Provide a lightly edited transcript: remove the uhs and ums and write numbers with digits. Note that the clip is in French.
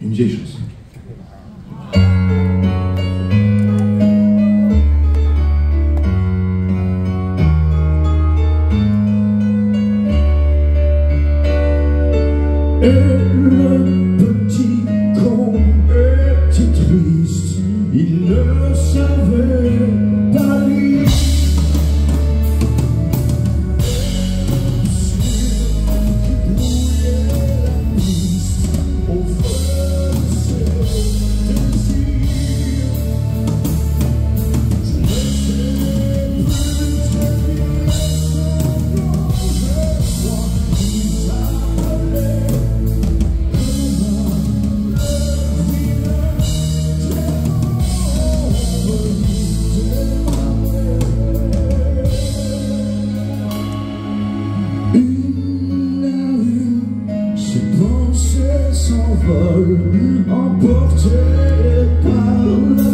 Une vieille chanson. Et le petit con était triste, il ne savait pas lire. Il brouillait la piste au feu de ses désirs. Je ne sais plus très bien son nom, je crois qu'il s'appelait. Ses pensées s'envolent, emportées par la